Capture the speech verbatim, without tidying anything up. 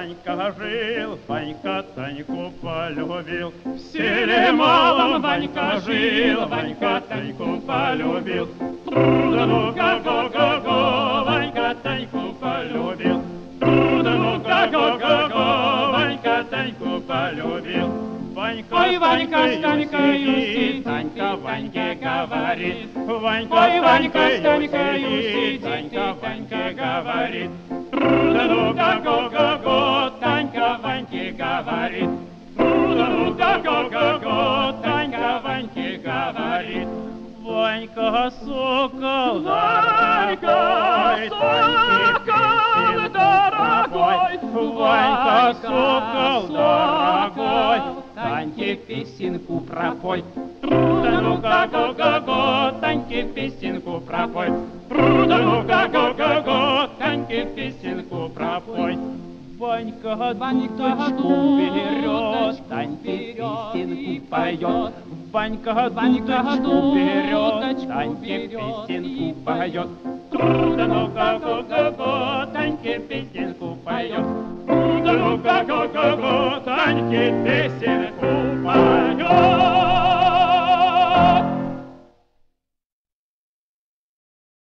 Ванька жил, Ванька Таньку полюбил. В селе малом Ванька жил, Ванька Таньку полюбил. Труда ну-ка, го-го-го, Ванька Таньку полюбил. Труда ну-ка, го-го-го, Ванька Таньку полюбил. Ванька, ой, Ванька с Танькою сидит, Танька Ваньке говорит. Ванька, ой, Ванька с Танькою сидит, Танька Ваньке говорит. Труда ну-ка, го-го-го, Танька Ваньке говорит. Труда ну-ка, го-го-го, Танька Ваньке говорит. Ванька сокол, Ванька сокол дорогой, Ванька сокол дорогой, Таньке песенку пропой. Труда ну-ка, го-го-го, Таньке песенку пропой. Труда ну-ка, го-го-го, Таньке песенку пропой. Ванька дудочку берет, Таньке песенку поет. Ванька дудочку берет, Таньке песенку поет. Труда ну-ка, го-го-го, Таньке песенку поет. Труда ну-ка, го-го-го, Таньке песенку поет.